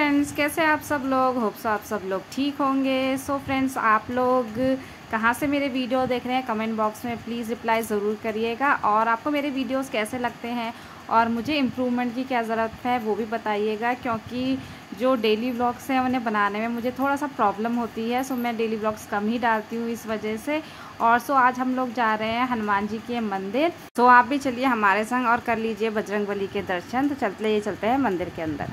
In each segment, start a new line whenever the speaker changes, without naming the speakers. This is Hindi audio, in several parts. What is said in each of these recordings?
फ्रेंड्स, कैसे आप सब लोग? होप सो आप सब लोग ठीक होंगे। सो फ्रेंड्स, आप लोग कहाँ से मेरे वीडियो देख रहे हैं कमेंट बॉक्स में प्लीज़ रिप्लाई ज़रूर करिएगा। और आपको मेरे वीडियोस कैसे लगते हैं और मुझे इम्प्रूवमेंट की क्या ज़रूरत है वो भी बताइएगा, क्योंकि जो डेली व्लॉग्स हैं उन्हें बनाने में मुझे थोड़ा सा प्रॉब्लम होती है। सो मैं डेली व्लॉग्स कम ही डालती हूँ इस वजह से। और सो आज हम लोग जा रहे हैं हनुमान जी के मंदिर। सो आप भी चलिए हमारे संग और कर लीजिए बजरंगबली के दर्शन। तो चलते हैं मंदिर के अंदर।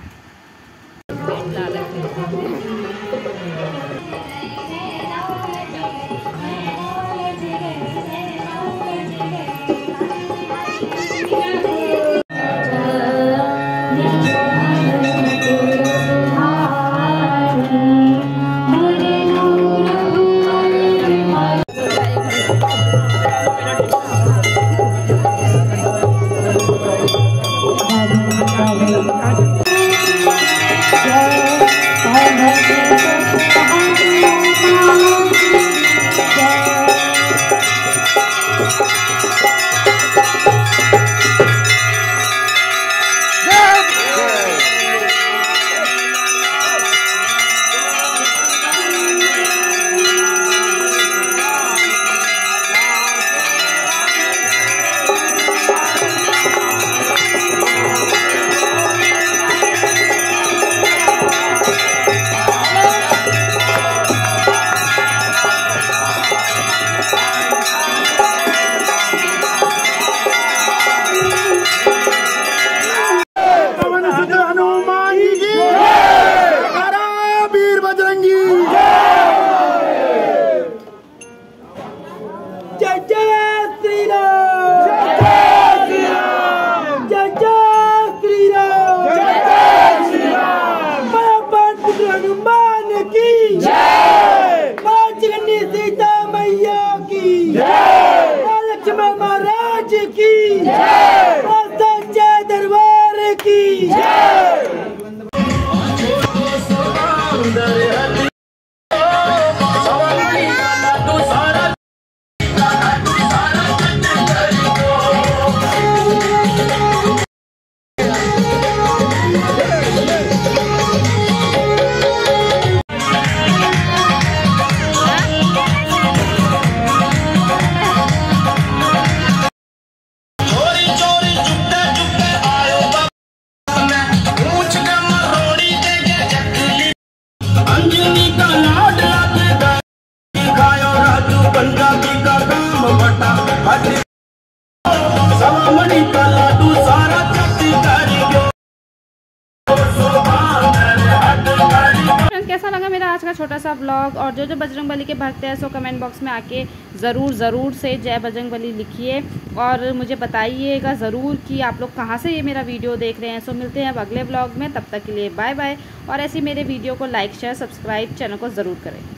कैसा लगा मेरा आज का छोटा सा व्लॉग? और जो बजरंगबली के भक्त हैं सो कमेंट बॉक्स में आके ज़रूर से जय बजरंगबली लिखिए और मुझे बताइएगा ज़रूर कि आप लोग कहाँ से ये मेरा वीडियो देख रहे हैं। सो मिलते हैं अब अगले व्लॉग में, तब तक के लिए बाय बाय। और ऐसे मेरे वीडियो को लाइक शेयर सब्सक्राइब चैनल को ज़रूर करें।